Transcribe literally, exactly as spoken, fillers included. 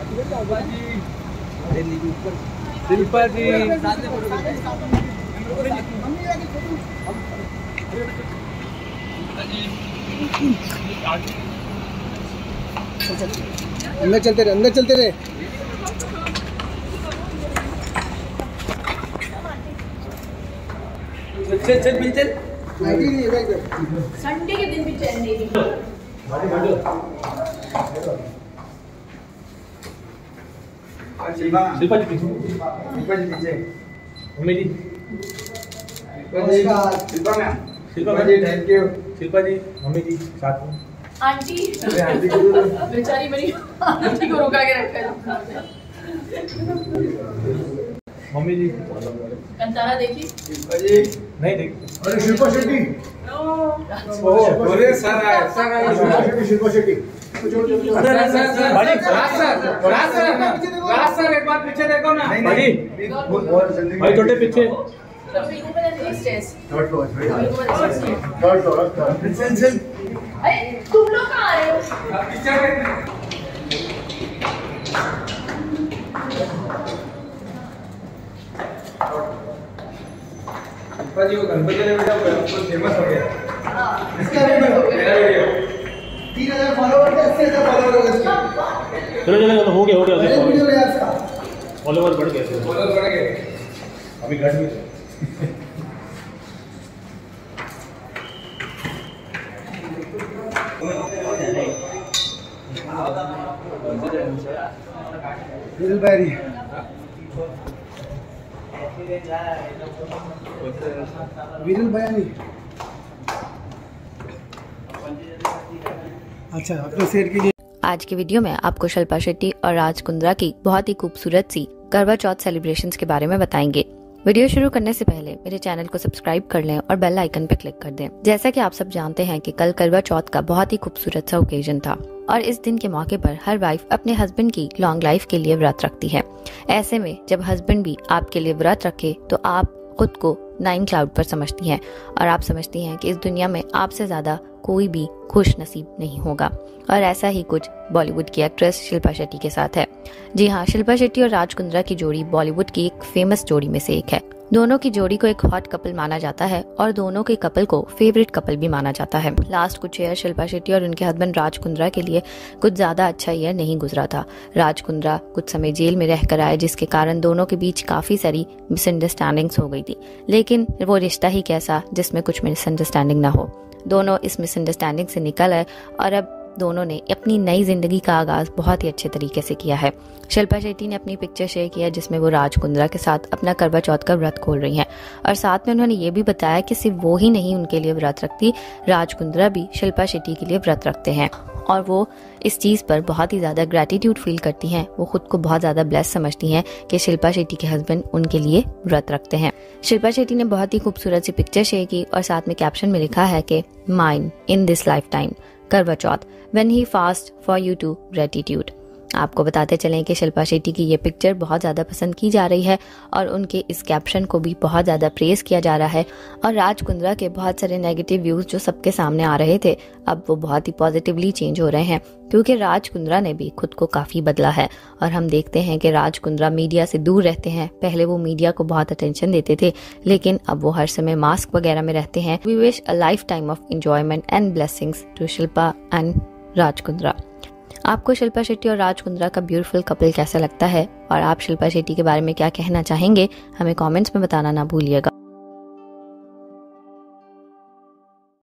शिल्पा जी अंदर चलते रहे, अंदर चलते रहे। चल चल मिल चल। संडे के दिन भी चैन नहीं। शिल्पा शिल्पा जी पीछे, शिल्पा जी पीछे, mummy ji, Shilpa ma'am, Shilpa ji thank you, Shilpa ji, mummy ji साथ में, आंटी आंटी को बेचारी मेरी आंटी को रुका के रखा है। मम्मी जी, कंतारा देखी? शिल्पा जी नहीं देख, अरे शिल्पा शेट्टी, ओह अरे सर आए सर आए Shilpa Shetty. Sir sir Raj sir Raj sir Raj sir एक बार पीछे देखो ना भाई भाई छोटे पीछे थर्ड फ्लोर, थर्ड फ्लोर। अरे तुम लोग कहाँ आ रहे हो? पीछे जी वो गणपति ने बेटा फेमस हो गया। इसका वीडियो तीन हजार फॉलोवर थे, अस्सी हजार फॉलोवर हो गए। चलो चलो चलो हो गया हो गया वीडियो गया इसका, फॉलोवर बढ़ गए फॉलोवर बढ़ गए अभी घट गए। विरल भाई विरल भाई अच्छा अपने सेट के लिए। आज की वीडियो में आपको शिल्पा शेट्टी और राज कुंद्रा की बहुत ही खूबसूरत सी करवा चौथ सेलिब्रेशंस के बारे में बताएंगे। वीडियो शुरू करने से पहले मेरे चैनल को सब्सक्राइब कर लें और बेल आइकन पर क्लिक कर दें। जैसा कि आप सब जानते हैं कि कल करवा चौथ का बहुत ही खूबसूरत सा ओकेजन था और इस दिन के मौके पर हर वाइफ अपने हस्बैंड की लॉन्ग लाइफ के लिए व्रत रखती है। ऐसे में जब हस्बैंड भी आपके लिए व्रत रखे तो आप खुद को नाइन क्लाउड पर समझती हैं और आप समझती हैं कि इस दुनिया में आपसे ज्यादा कोई भी खुश नसीब नहीं होगा। और ऐसा ही कुछ बॉलीवुड की एक्ट्रेस शिल्पा शेट्टी के साथ है। जी हाँ, शिल्पा शेट्टी और राज कुंद्रा की जोड़ी बॉलीवुड की एक फेमस जोड़ी में से एक है। दोनों की जोड़ी को एक हॉट कपल माना जाता है और दोनों के कपल को फेवरेट कपल भी माना जाता है। लास्ट कुछ ईयर शिल्पा शेट्टी और उनके हस्बैंड राज कुंद्रा के लिए कुछ ज्यादा अच्छा ईयर नहीं गुजरा था। राज कुंद्रा कुछ समय जेल में रहकर आए, जिसके कारण दोनों के बीच काफी सारी मिसअंडरस्टैंडिंग्स हो गई थी। लेकिन वो रिश्ता ही कैसा जिसमें कुछ मिसअंडरस्टैंडिंग ना हो। दोनों इस मिसअंडरस्टैंडिंग से निकल आए और अब दोनों ने अपनी नई जिंदगी का आगाज बहुत ही अच्छे तरीके से किया है। शिल्पा शेट्टी ने अपनी पिक्चर शेयर किया जिसमें वो राज कुंद्रा के साथ अपना करवा चौथ का व्रत खोल रही हैं और साथ में उन्होंने ये भी बताया कि सिर्फ वो ही नहीं उनके लिए व्रत रखती, राज कुंद्रा भी शिल्पा शेट्टी के लिए व्रत रखते हैं और वो इस चीज पर बहुत ही ज्यादा ग्रेटिट्यूड फील करती हैं। वो खुद को बहुत ज्यादा ब्लेस समझती हैं कि शिल्पा शेट्टी के हस्बैंड उनके लिए व्रत रखते हैं। शिल्पा शेट्टी ने बहुत ही खूबसूरत सी पिक्चर शेयर की और साथ में कैप्शन में लिखा है कि mine in this life time Karva Chauth when he fast for you too gratitude. आपको बताते चलें कि शिल्पा शेट्टी की ये पिक्चर बहुत ज़्यादा पसंद की जा रही है और उनके इस कैप्शन को भी बहुत ज़्यादा प्रेज किया जा रहा है। और राज कुंद्रा के बहुत सारे नेगेटिव व्यूज जो सबके सामने आ रहे थे अब वो बहुत ही पॉजिटिवली चेंज हो रहे हैं, क्योंकि राज कुंद्रा ने भी खुद को काफ़ी बदला है। और हम देखते हैं कि राज कुंद्रा मीडिया से दूर रहते हैं। पहले वो मीडिया को बहुत अटेंशन देते थे, लेकिन अब वो हर समय मास्क वगैरह में रहते हैं। We wish a life time of enjoyment and blessings to Shilpa and Raj Kundra. आपको शिल्पा शेट्टी और राज कुंद्रा का ब्यूटीफुल कपल कैसा लगता है और आप शिल्पा शेट्टी के बारे में क्या कहना चाहेंगे, हमें कमेंट्स में बताना ना भूलिएगा।